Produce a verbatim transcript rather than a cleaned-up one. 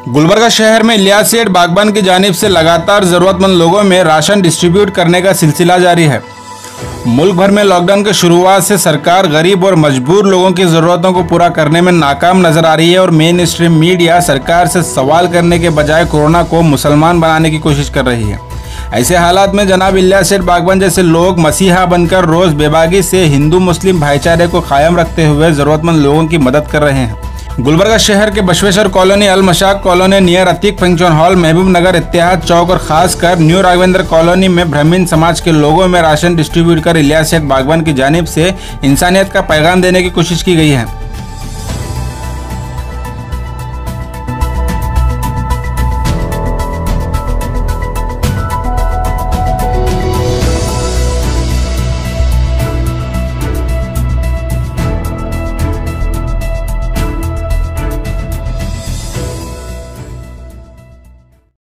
गुलबर्गा शहर में इलियास सेठ बागबान की जानिब से लगातार जरूरतमंद लोगों में राशन डिस्ट्रीब्यूट करने का सिलसिला जारी है। मुल्क भर में लॉकडाउन की शुरुआत से सरकार गरीब और मजबूर लोगों की ज़रूरतों को पूरा करने में नाकाम नजर आ रही है और मेन स्ट्रीम मीडिया सरकार से सवाल करने के बजाय कोरोना को मुसलमान बनाने की कोशिश कर रही है। ऐसे हालात में जनाब इलियास सेठ बागबान जैसे लोग मसीहा बनकर रोज बेबाकी से हिंदू मुस्लिम भाईचारे को कायम रखते हुए ज़रूरतमंद लोगों की मदद कर रहे हैं। गुलबर्गा शहर के Basaveshwar colony, Al Mashak colony near Ateeq function hall, Mehboob Nagar, इत्तेहाद चौक और खासकर न्यू राघवेंद्र कॉलोनी में ब्राह्मण समाज के लोगों में राशन डिस्ट्रीब्यूट कर इलियास सेठ बागबान की जानिब से इंसानियत का पैगाम देने की कोशिश की गई है।